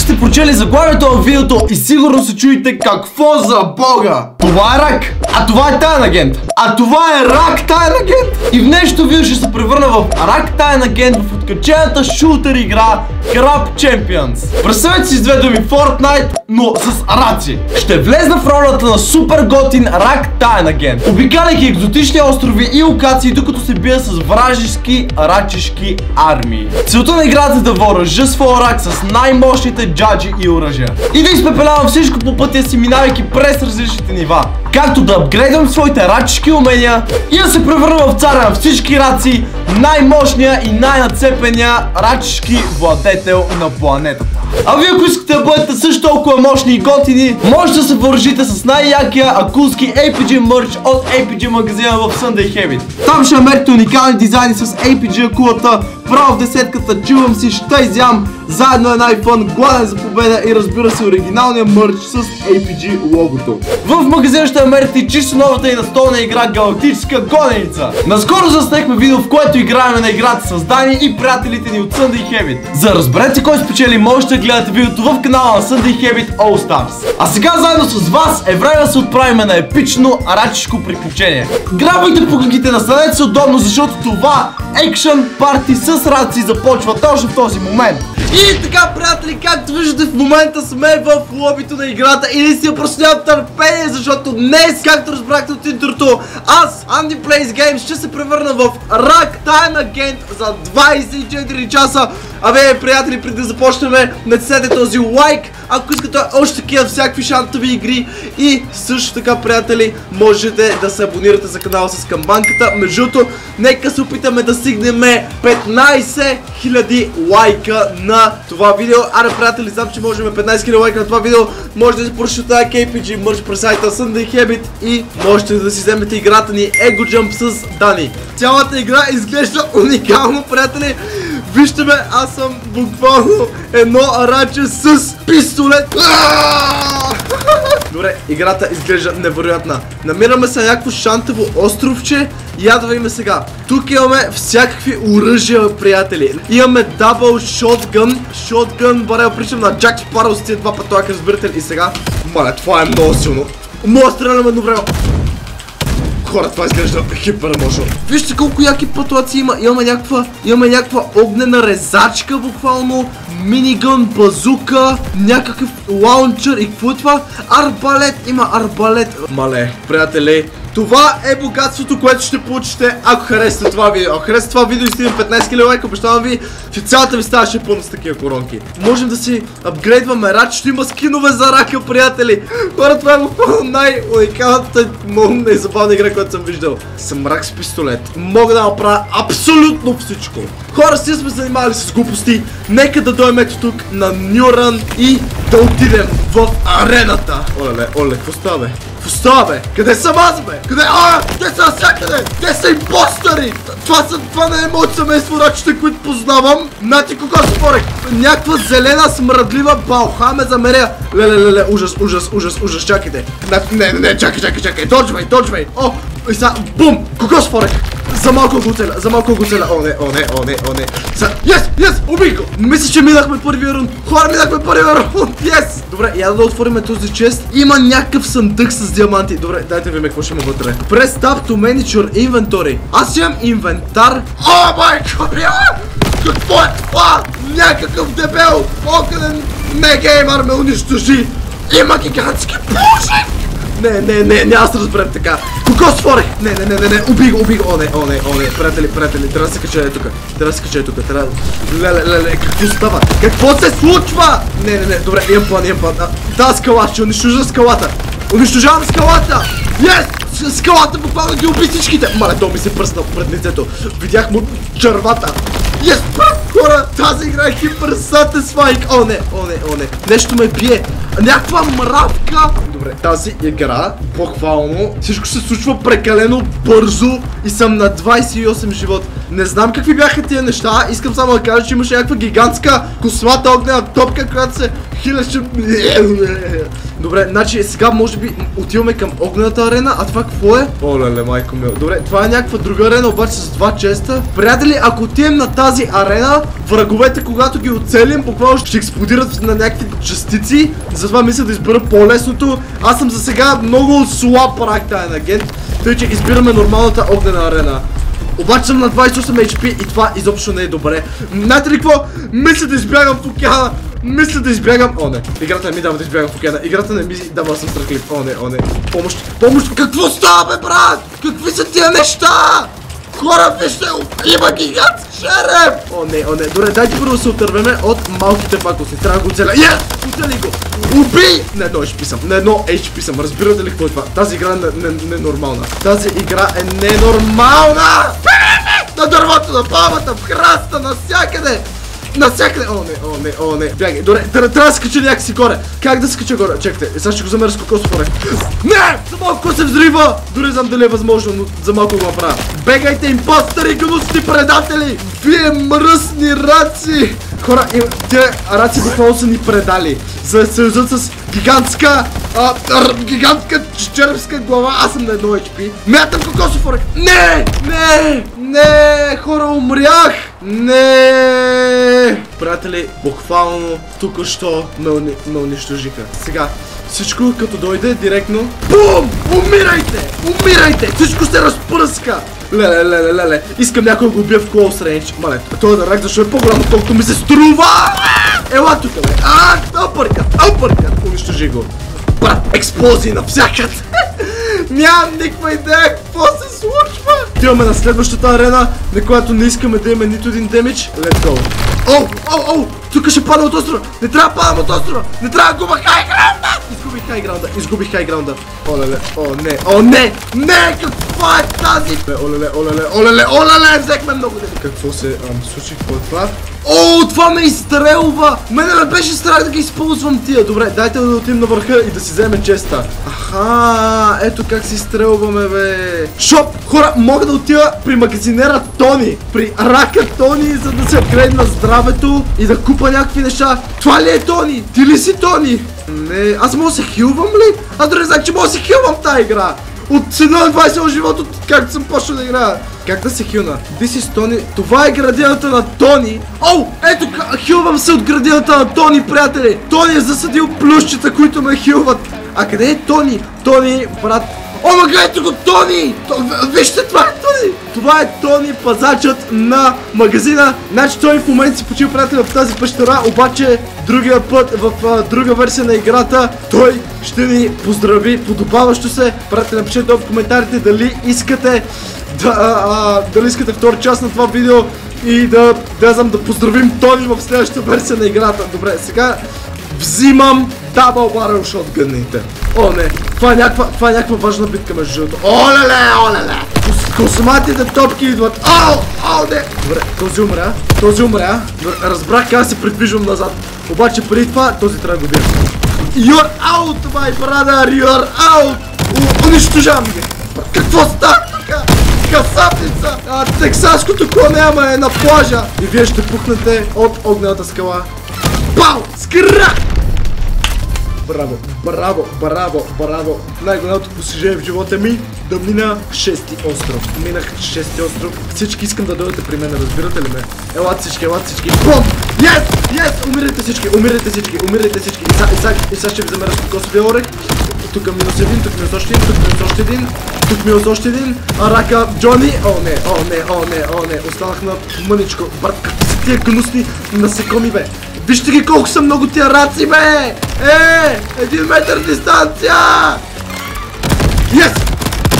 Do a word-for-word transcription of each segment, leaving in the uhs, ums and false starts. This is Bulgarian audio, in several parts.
сте прочели заглавието в видеото и сигурно се чуете какво за бога. Това е рак, а това е таен агент, а това е рак таен агент. И в днешното видео ще се превърна в рак таен агент в откачената шутер игра Crab Champions. Представете си с две думи Fortnite, но с раци. Ще влезна в ролята на супер готин рак таен агент, обикаляйки екзотични острови и локации, докато се бия с вражески рачешки армии. Целта на играта е да въоръжа своя рак с най-мощните джаджи и оръжия и да изпепелявам всичко по пътя си, минавайки през различните нива, както да апгрейдвам своите рачешки умения и да се превърна в царя на всички раци, най-мощния и най-нацепения рачешки владетел на планетата. А вие, ако искате да бъдете също толкова мощни и готини, може да се въоръжите с най-якия акулски Ей Пи Джи мърч от Ей Пи Джи магазина в Sunday Habit. Там ще намерите уникални дизайни с Ей Пи Джи акулата, право в десетката, чувам си, ще изям, заедно е iPhone, гладен за победа и разбира се оригиналния мърч с Ей Пи Джи логото. В магазина ще намерите чисто новата и настолна игра Галактическа гоненица. Наскоро заснехме видео, в което играем на играта с Дани и приятелите ни от Sunday Habit. За да разберете кой спечели, можете да гледате видеото в канала на Sunday Habit All Stars. А сега заедно с вас е време да се отправим на епично рачешко приключение. Грабвайте пуканките, настанете се удобно, защото това екшън парти с раци започва точно в този момент. И така, приятели, както виждате, в момента сме в лобито на играта и наистина просто нямам търпение, защото днес, както разбрахте от интрото, аз, Andy Plays Games, ще се превърна в рак таен агент за двайсет и четири часа. Абе, приятели, преди да започнем, натиснете този лайк, ако искате още такива всякакви шантови игри. И също така, приятели, можете да се абонирате за канала с камбанката. Между другото, нека се опитаме да стигнем петнайсет хиляди лайка на това видео. Аре, приятели, знам, че можем петнайсет хиляди лайка на това видео. Можете да поръчате Ей Пи Джи мърч през сайта Sunday Habit и можете да си вземете играта ни Ego Jump с Дани. Цялата игра изглежда уникално, приятели. Вижте ме, аз съм буквално едно раче с пистолет. Добре, играта изглежда невероятна. Намираме се на някакво шантово островче. Я да видим сега. Тук имаме всякакви оръжия, приятели. Имаме дабъл шотгън. Шотгън, баре, причам на Джак Спароу с тия два пътоака, разбирате ли? И сега, маля, това е много силно. Мога да стрелям едно време. Хора, това изглежда хипер мощно. Вижте колко яки пътуаци има. Имаме някаква, имаме някаква огнена резачка, буквално. Минигън, базука, някакъв лаунчер и какво е това? Арбалет, има арбалет. Мале, приятели, това е богатството, което ще получите, ако харесате това видео. Ако харесате това видео и стигнем петнайсет хиляди лайка, обещавам ви, че цялата ви става ще пълна с такива коронки. Можем да си апгрейдваме рак, ще има скинове за рака, приятели. Хора, това е най-уникалната, най-забавна игра, която съм виждал. Съм рак с пистолет. Мога да направя абсолютно всичко. Хора, си сме занимавали с глупости. Нека да дойдем ето тук на Нюран и да отидем в арената. Оле, оле, какво става, бе? Какво става, бе? Къде съм аз, бе? Къде? А, те са навсякъде! Те са импостъри! Това са, това не е моето семейство, рачите, които познавам. Нати, кога спорек? Някаква зелена, смръдлива балха ме замеря. Леле, леле, ужас, ужас, ужас, ужас, чакайте. Не, не, не, чакай, чакай, чакай. Доджвай, доджвай. О, и сега, бум! Кога спорек? За малко го целя, за малко го целя. О, не, о, не, о, не, о, не. Йес, йес, убий го! Мисля, че минахме първия рунд. Хора, минахме първия рунд. Йес! Добре, я да отворим този чест. Има някакъв съндък с диаманти. Добре, дайте ви ме, какво ще има вътре. Press Tab to Manage Inventory. Аз имам инвентар. О, майко, бя! Какво е това? Някакъв дебел огнен мегеймър ме унищожи. Има гигантски пушек! Не, не, не, няма да се разберем така. Кого сфорех? Не, не, не, не, не, убий го, убий го. О, не, о, не, о, не, приятели, приятели, трябва да се кача е тук. Трябва да се кача е тук, трябва да... Леле, леле, какво става? Какво се случва? Не, не, не, добре, имам план, имам план. Тази скала, ще унищожа скалата. Унищожавам скалата! Йес! Скалата буквално ги уби всичките. Мале, то ми се пръсна пред лицето. Видях му червата. Йес! Хора, тази игра е хипер сатисфайинг. О, не, о, не, о, не. Нещо ме бие. Някаква мравка. Добре, тази игра, похвално, всичко се случва прекалено бързо и съм на двайсет и осем живот. Не знам какви бяха тия неща. Искам само да кажа, че имаше някаква гигантска космата огнена топка, която се хилеше. Добре, значи сега може би отиваме към огнената арена, а това какво е? О, леле, майко мил. Добре, това е някаква друга арена, обаче с два честа. Приятели, ако отидем на тази арена, враговете, когато ги оцелим, буквално ще експлодират на някакви частици. Затова мисля да избера по-лесното. Аз съм за сега много слаб рактаен агент, тъй че избираме нормалната огнена арена. Обаче съм на двайсет и осем ейч пи и това изобщо не е добре. Знаете ли какво? Мисля да избягам в океана. Мисля да избягам. О, не. Играта не ми дава да избягам в океана. Играта не ми дава, съм страхлив. О, не, о, не. Помощ. Помощ. Какво става, бе, брат? Какви са тия неща? Хора, вижте, има гигантски череп! О, не, о, не. Добре, дайте първо да се отървеме от малките пакости. Трябва да го оцеля. Yes! Оцели го! Убий! На едно ейч пи съм. На едно ейч пи съм. Разбирате ли какво е това? Тази игра е ненормална. Тази игра е ненормална! На дървото, на палмата, в храста, навсякъде! Навсякъде! О, не, о, не, о, не. Бягай. Добре, трябва да скача някакси горе. Как да скача горе? Чекайте, сега ще го замеря с кокосов орех. Не! За малко се взрива! Дори знам дали е възможно, но за малко го направя. Бегайте, импостъри, гнусни предатели! Вие мръсни раци! Хора, те раци буквално са ни предали. За да се съюзат с гигантска, а, гигантска черепска глава. Аз съм на едно ейч пи. Мятам кокосов орех. Не! Не! Не! Хора, умрях! Не! Приятели, буквално тук-що ме, ме унищожиха. Сега, всичко като дойде директно. Бум! Умирайте! Умирайте! Всичко се разпръска! Леле, леле, леле. Искам някой да го убия в close range. Мале, той е да рак, защото е по-голям, отколкото ми се струва! Ела тук, бе! А, апъркът! Апъркът! Унищожи го. Брат, експлозии навсякъде! Нямам никаква идея какво се случва! Отиваме на следващата арена, на която не искаме да имаме нито един демидж. Let's go! Оу, оу, оу! Тук ще падам от острова! Не трябва да падам от острова! Не трябва да губа хайграунда! Изгубих хайграунда! Изгубих хайграунда! Олеле, о не, о не! Не! Каква е тази? Олеле, олеле, олеле, олеле! Взехме много демидж! Какво се ам, случи? Какво е това? О, това ме изстрелва! Мене ме беше страх да ги използвам тия. Добре, дайте да отидем на върха и да си вземем честа. Аха, ето как си изстрелваме, бе. Шоп! Хора, мога да отида при магазинера Тони, при рака Тони, за да се апгрейдна здравето и да купа някакви неща. Това ли е Тони? Ти ли си Тони? Не, аз мога да се хилвам ли? Аз дори знам, че мога да се хилвам в тази игра. От едно на двайсет от живота, както съм почнал да играя. Как да се хилна? This is Тони. Това е градината на Тони. Оу, ето, хилвам се от градината на Тони, приятели. Тони е засадил плющчета, които ме хилват. А къде е Тони? Тони, брат. О, ма гледайте го, Тони! Вижте, това е Тони! Това е Тони, пазачът на магазина. Значи той в момента си почива, приятели, в тази пещера, обаче другия път, в а, друга версия на играта, той ще ни поздрави подобаващо се. Приятели, напишете в коментарите дали искате да, а, а, дали искате втори част на това видео и да, да знам, да поздравим Тони в следващата версия на играта. Добре, сега взимам Double Barrel Shotgun-ите. О, не, това е някаква, това е някаква важна битка между живото. Олеле, олеле! Косматите топки идват. О, о, не! Добре, този умря, този умря. Добре, разбрах как се придвижвам назад. Обаче преди това, този трябва да го бия. You're out, my brother, you're out! У, унищожавам ги. Какво става тук? Касапница! А, тексаското коне, ама е на плажа. И вие ще пухнете от огнената скала. Бау! Скрак! Браво, браво, браво, браво. Най-голямото постижение в живота ми да мина шести остров. Минах шести остров. Всички искам да дойдете при мен, разбирате ли ме? Елат всички, елат всички. Бом! Yes! Yes! Умирайте всички, умирайте всички, умирайте всички. И сега и сега ще ви замеря с кокосовия орех. Тук минус един, тук минус още един, тук минус още един, тук минус още един. А рака Джони. О не, о не, о не, о не. Останах на мъничко. Брат, какви са тия гнусни насекоми, бе? Вижте ги колко са много тия раци, бе! Е! Един метър дистанция! Yes!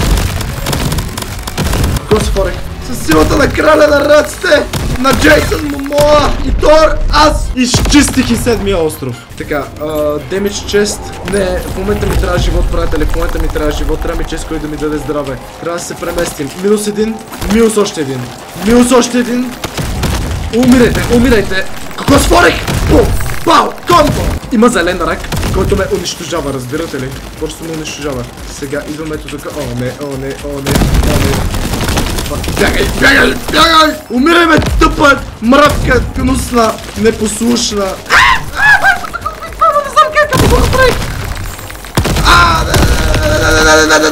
Кокосов орех. Със силата на краля на раците! На Джейсън Момоа и Тор, аз изчистих и седмия остров. Така, демидж чест. Не, в момента ми трябва живот, приятели, в момента ми трябва живот, трябва ми чест, който да ми даде здраве. Трябва да се преместим. Минус един, минус още един, минус още един. Умирайте, умирайте. Кокосов орех! Бум! Бау! Комбо! Има зелен рак, който ме унищожава, разбирате ли? Просто ме унищожава. Сега идваме ето тук. О, не, о, не, о, не, о, не. Бягай, бягай, бягай! Умирай, ме, тъпа мравка, гнусна, непослушна.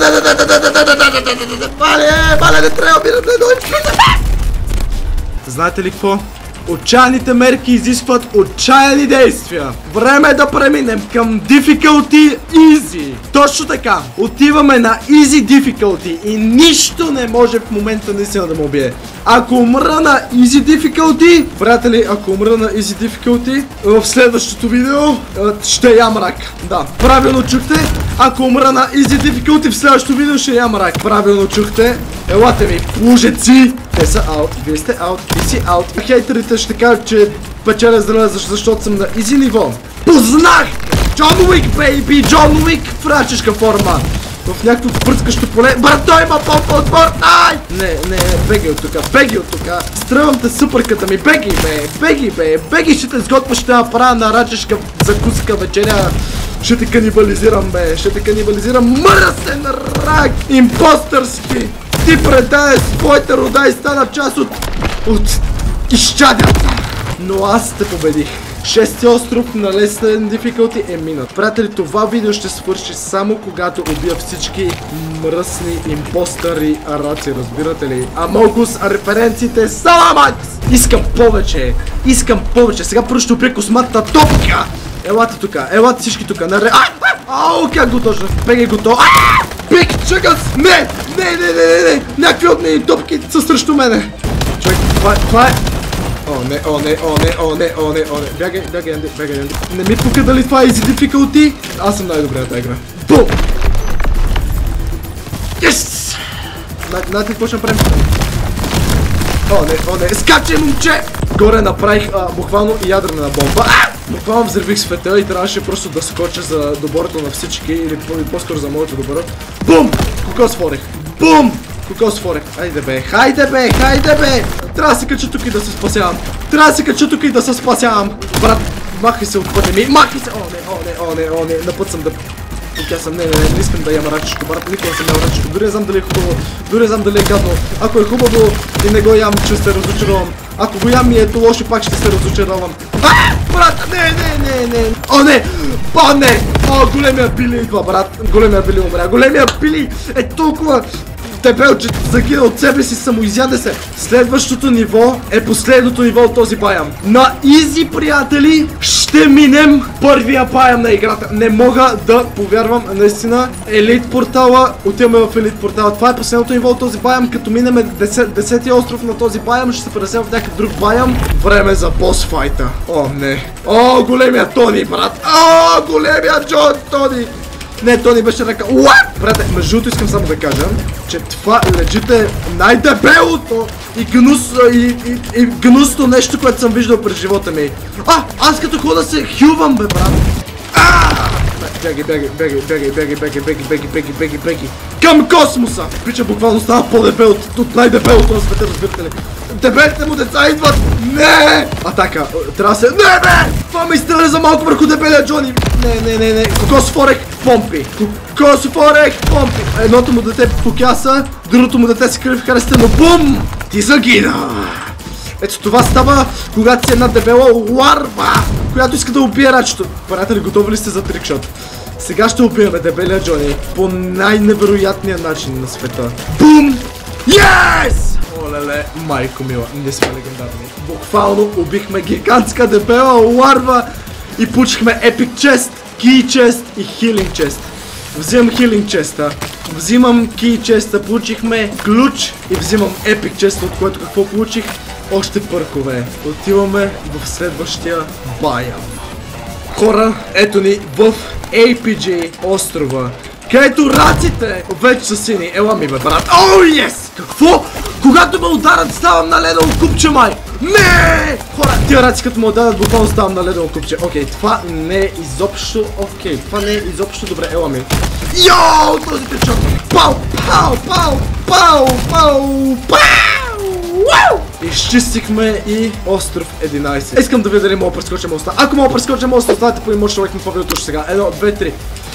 Мале, мале, не трябва да умирам. Знаете ли какво? Отчаяните мерки изискват отчаяни действия. Време е да преминем към Difficulty Easy. Точно така. Отиваме на Easy Difficulty и нищо не може в момента наистина да ме убие. Ако умра на Easy Difficulty, приятели, ако умра на Easy Difficulty, в следващото видео ще ям рак. Да, правилно чухте. Ако умра на Easy Difficulty, в следващото видео ще ям рак. Правилно чухте. Елате ми, лужеци. Те са аут, вие сте аут, ти си аут. Хейтерите ще кажат, че печеля здраве, защото съм на Easy ниво. Познах! Джон Уик, бейби! Джон Уик в рачешка форма. В някакво пръскащо поле. Брат, той има помпа от Fortnite! Не, не, беги от тука, беги от тука. Стръвам те супърката ми, беги бе, беги бе, беги ще те сготвя, ще направя на рачешка закуска вечеря. Ще те канибализирам бе, ще те канибализирам. Мръсен рак! Импостърски! Ти предай своите рода и стана част от... от... изчадята! Но аз те победих. Шести остров на лесен difficulty е минат. Приятели, това видео ще свърши само когато убия всички мръсни импостъри араци, разбирате ли? Амогус, а референциите Саламакс! Искам повече! Искам повече! Сега първо ще убия косматата топка! Елате тука, елате всички тука, наре... Ау, как го точно? Бегай го то... Биг чъгъс! Не! Не, не, не, не, не! Някакви огнени топки са срещу мене! Човек, това, това е... О, не, о, не, о, не, о, не, о, не, о, не. Бягай, бягай, Анди, бягай, Анди. Не ми пука дали това е Easy Difficulty. Аз съм най-добре на тази игра. Бум! Yes! Знаете какво ще направим? О, не, о, не. Скачай, момче! Горе направих а, буквално ядрена бомба. А! Буквално взривих света и трябваше просто да скоча за доброто на всички или по-скоро за моето добро. Бум! Кокос форех. Бум! Кокос форех. Хайде бе, хайде бе, хайде бе! Трябва да се кача тук и да се спасявам. Трябва да се кача тук и да се спасявам. Брат, махай се от пътя ми. Махай се! О, не, о, не, о, не, о, не. На път съм да... Тя съм, не, не, не, не искам да ям рачешко, брат. Никога съм ял рачешко. Дори не знам дали е хубаво. Дори не знам дали е гадно. Ако е хубаво и не го ям, ще се разочаровам. Ако го ям и ето лошо, пак ще се разочаровам. А! Брат, не, не, не, не. О, не! О, не! О, големия Били идва, брат. Големия Били умря. Големия Били е толкова... Дебелче, загина от себе си, самоизяде се. Следващото ниво е последното ниво от този баям. На Easy, приятели, ще минем първия баям на играта. Не мога да повярвам, наистина. Елит портала, отиваме в Елит портала. Това е последното ниво от този баям. Като минем десетия остров на този баям, ще се пресем в някакъв друг баям. Време за бос файта. О, не. О, големия Тони, брат. О, големия Джон Тони. Не, Тони беше ръка. Уа! Брате, между другото искам само да кажа, че това легит е най-дебелото и, гнус, и, и, и гнусно нещо, което съм виждал през живота ми. А! Аз като хода се хювам, бе, брат. А! Беги, беги, беги, беги, беги, беги, беги, беги, беги, беги, беги. Към космоса! Пича буквално става по-дебел от, от най-дебелото на света, разбирате ли? Дебелите му деца идват! Не! Атака! Трябва да се... Не, бе! Това ме изстреля за малко върху дебелия Джони! Не, не, не, не. Кокос форех, помпи! Кокос форех, помпи! Едното му дете покяса, другото му дете се кръви в харесте, но бум! Ти загина! Ето това става, когато си една дебела ларва, която иска да убие рачето. Приятели, готови ли сте за трикшот? Сега ще убиеме дебелия Джони по най-невероятния начин на света. Бум! Yes! Олеле, майко мила, не сме легендарни. Буквално убихме гигантска дебела ларва и получихме епик чест, ки чест и хилинг чест. Взимам хилинг честа, взимам ки честа, получихме ключ и взимам епик чест, от което какво получих? Още пъркове. Отиваме в следващия баям. Хора, ето ни в Ей Пи Джи острова, където раците вече са сини. Ела ми, бе, брат. О, ес! Какво? Когато ме ударят, ставам на ледено купче, май! Не! Хора, тия раци като ме ударят, буквално ставам на ледено купче. Окей, това не е изобщо окей. Това не е изобщо добре. Ела ми. Йоу, този печок! Пау, пау, пау, пау, пау, пау! Уау! Изчистихме и остров единайсет. Искам да видя дали мога да прескоча моста. Ако мога да прескоча моста, оставете по имот човек на това видео точно сега. Едно, две, три.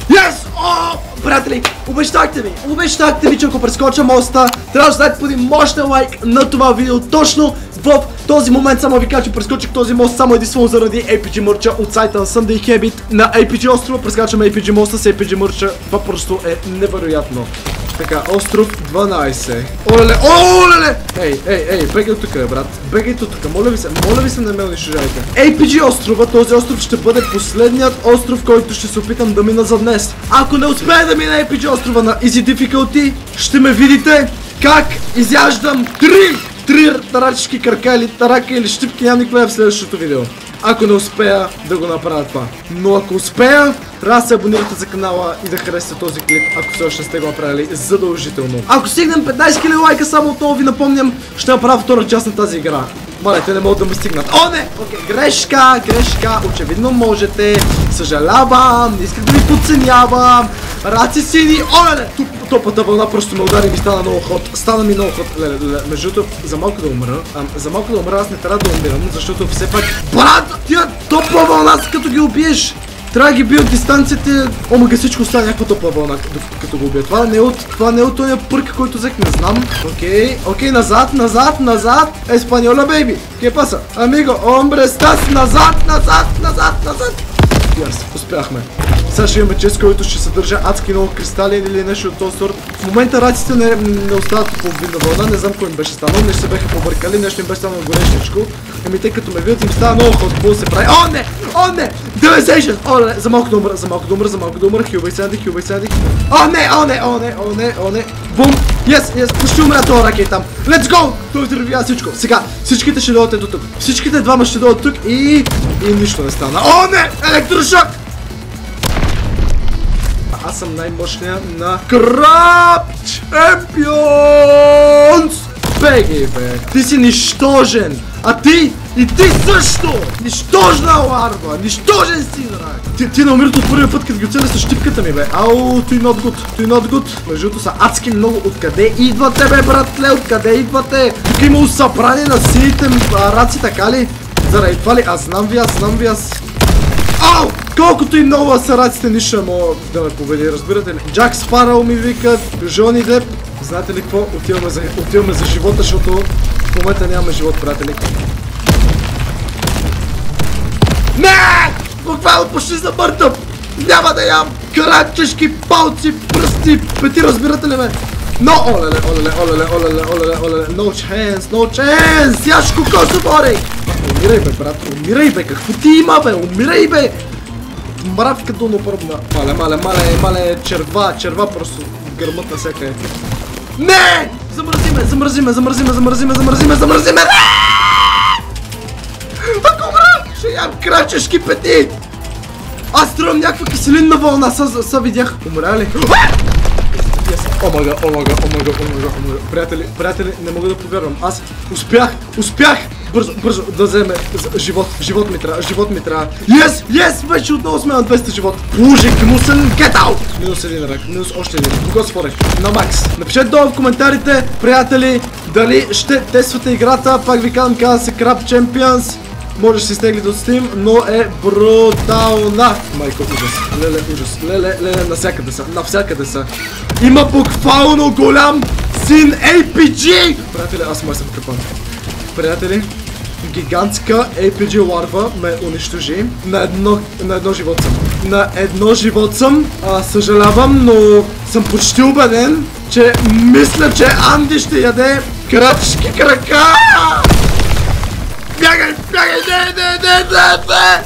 Yes! О! Приятели, обещахте ви, обещахте ви, че ако прескоча моста, трябва да дадете по един мощен лайк на това видео точно в този момент. Само ви кажа, че прескочих този мост само единствено заради ей пи джи мърча от сайта на Sunday Habit на ей пи джи острова. Прескачаме ей пи джи моста с ей пи джи мърча. Това просто е невероятно. Така, остров дванайсет. Олеле, олеле! Ей, ей, ей, бегай от тук, брат. Бегайте от тук, моля ви се, моля ви се, не ме унищожавайте. ей пи джи острова, този остров ще бъде последният остров, който ще се опитам да мина за днес. Ако не успея да мина ей пи джи острова на Easy Difficulty, ще ме видите как изяждам три, три тарачки крака или тарака или щипки, няма никога в следващото видео. Ако не успея да го направя това. Но ако успея, трябва да се абонирате за канала и да харесате този клип, ако все още сте го направили задължително. Ако стигнем петнайсет хиляди лайка, само отново ви напомням, ще направя втора част на тази игра. Мале, те не могат да ме стигнат. О, не! Окей, грешка, грешка, очевидно можете. Съжалявам, не исках да ви подценявам. Раци сини, оле! Топата вълна просто ме удари и ми стана много ход. Стана ми много ход. Леле, леле, между другото, за малко да умра. А, за малко да умра, аз не трябва да умирам, защото все пак... Брат, тия топла вълна, като ги убиеш, трябва да ги бия от дистанцията. Омага, всичко става някаква топла вълна, като, като го убия. Това не е от, това не е от този пърк, който взех, не знам. Окей, окей, назад, назад, назад. Еспаньола, бейби. Ке паса? Амиго, омбре, стас, назад, назад, назад, назад. Яс, успяхме. Сега ще имаме чест, който ще съдържа адски много кристали или нещо от този сорт. В момента раците не, не остават по видна вълна, не знам кой им беше станал, нещо се беха побъркали, нещо им беше станало горещичко. Еми те като ме видят им става много ход, какво се прави. О, не! О, не! деветдесет и шест! О, не! За малко да умра, за малко да умра, за малко да умра, хилбай сенди, хилбай сенди. О, не! О, не! О, не! О, не! О, не! Бум! Yes, yes! Почти умря този ракет там. Let's go! Той взривя всичко. Сега, всичките ще дойдат до тук. Всичките двама ще дойдат тук и... и нищо не стана. О, не! Електрошок! Аз съм най-мощния на Краб Чемпионс! Беги, бе! Ти си нищожен! А ти! И ти също! Нищожна ларва! Нищожен си, драг! Ти, ти не умират от първия път, като ги оцели с щипката ми, бе! Ау, ти not good! Ти not good! Междуто са адски много. Откъде идвате, бе, братле? Откъде идвате? Тук имало събрание на сините раци, така ли? Заради това ли? Аз знам ви, аз знам ви, аз... Ау! Колкото и много са раците, нищо мога да ме победи, разбирате ли? Джак Спаръл ми викат, Жони Деп. Знаете ли какво? Отиваме за, отиваме за живота, защото в момента нямаме живот, приятели. Не! Буквално почти замъртъм! Няма да ям! Крачешки, палци, пръсти, пети, разбирате ли ме? Но, олеле, олеле, олеле, олеле, олеле, олеле, no chance, no chance! Яшко косо, борей! Умирай, бе, брат, умирай, бе, какво ти има, бе, умирай, бе! Мравка до напървна. Мале, мале, мале, мале, черва, черва просто гърмът на всяка е. Не! Замързиме, замързиме, замързиме, замързиме, замързиме, замързиме! Ако умра, ще ям крачешки пети! Аз струвам някаква киселинна вълна, са, са видях. Умря ли? Омага, омага, омага, омага, омага. Приятели, приятели, не мога да повярвам. Аз успях, успях! Бързо, бързо да вземе живот, живот ми трябва, живот ми трябва. Yes, yes, вече отново сме на двеста живот. Лужик, мусен, get out! Минус един рък, минус още един. Кого сфорех? На макс. Напишете долу в коментарите, приятели, дали ще тествате играта. Пак ви казвам, казва се Crab Champions. Може да си стеглите от Steam, но е брутална. Майко, ужас, леле, ужас, леле, леле, навсякъде са, навсякъде са. Има буквално голям син ей пи джи! Приятели, аз май съм къпан. Приятели, гигантска ей пи джи ларва ме унищожи. На едно, на едно живот съм. На едно живот съм. А, съжалявам, но съм почти убеден, че мисля, че Анди ще яде крачки крака! Бягай, бягай, не, не, не, не, не!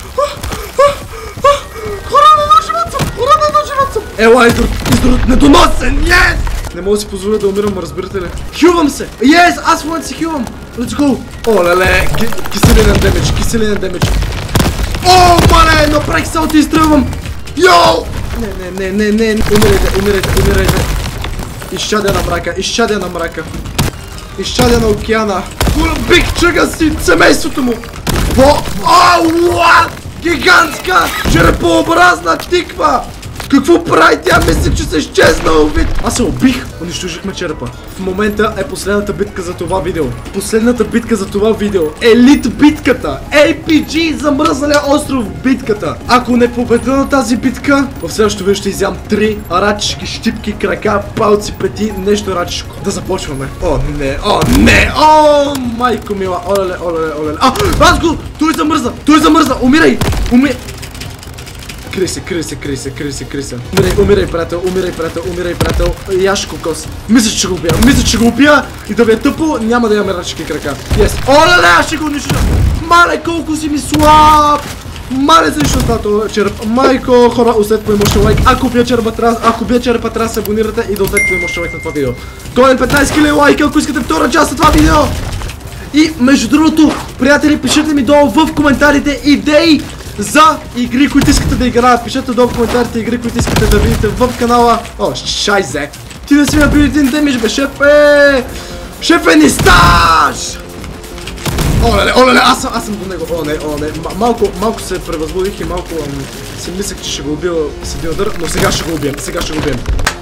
Хора, на едно живот съм! Хора, на едно живот съм! Ела, издрут, издрут, недоносен, yes! Не мога да си позволя да умирам, разбирате ли? Хилвам се! Yes, аз в момента си хилвам! Let's go! О, леле, киселинен демидж, киселинен демидж. О, мале, направих салто и изстрелвам! Йоу! Не, не, не, не, не, умирайте, умирайте, умирайте. Изчадя на мрака, изчадя на мрака. Изчадя на океана. Биг чъга си семейството му. Во? О, what? Гигантска черепообразна тиква. Какво прави? Тя мисли, че се изчезнал, вид. Аз се убих. Унищожихме черепа. В момента е последната битка за това видео. Последната битка за това видео. Елит битката. Ей Пи Джи замръзналия остров битката. Ако не победа на тази битка, в следващото видео ще изям три рачешки, щипки, крака, палци, пети, нещо рачешко. Да започваме. О, не, о, не, о, майко мила. Олеле, олеле, олеле. А, аз го, той замръзна, той замръзна. Умирай, умирай. Крий се, крий се, крий се, крий се, крий се. Умирай, умирай, приятел, умирай, приятел, умирай, приятел. И аз ще кокос. Мисля, че го убия, мисля, че го убия. И да ви е тъпо, няма да имаме рачки крака. Yes. Оле, аз ще го унищожа. Мале, колко си ми слаб. Мале, защо става този череп. Майко, хора, усет по имощен лайк. Ако бия черепа, трябва, ако бия черепа, трябва да се абонирате и да усет по имощен лайк на това видео. Гоен петнайсет хиляди лайка, ако искате втора част на това видео. И между другото, приятели, пишете ми долу в коментарите идеи за игри, които искате да играят. Пишете долу в коментарите игри, които искате да видите в канала. О, шайзе. Ти да си ми набили един демидж, бе, шефе! Шефе, ни стаж! Олеле, олеле, аз съм, аз съм до него. О, не, о, не. Малко, малко се превъзбудих и малко ам, си мислех, че ще го убия с един удар, но сега ще го убием, сега ще го убием.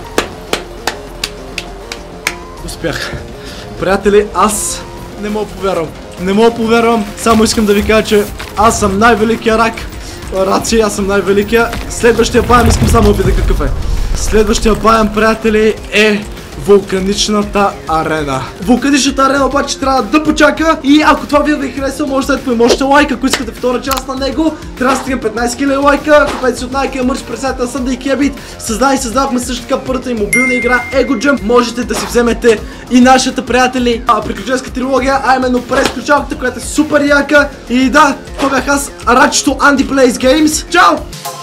Успях. Приятели, аз не мога повярвам. Не мога повярвам. Само искам да ви кажа, че аз съм най-великия рак. Раци, аз съм най-великия. Следващия баям искам само да видя какъв е. Следващия баям, приятели, е вулканичната арена. Вулканичната арена обаче трябва да почака. И ако това видео ви е харесало, може да след можете лайк. Ако искате втора част на него, трябва да стигнем петнайсет хиляди лайка. Купете си от Nike мърч през сайта на SundayKebit. Създали и създавахме също така първата и мобилна игра EgoJump. Можете да си вземете и нашата, приятели, приключенска трилогия, а именно през ключалката, която е супер яка. И да, това бях аз, рачето Andy Plays Games. Чао!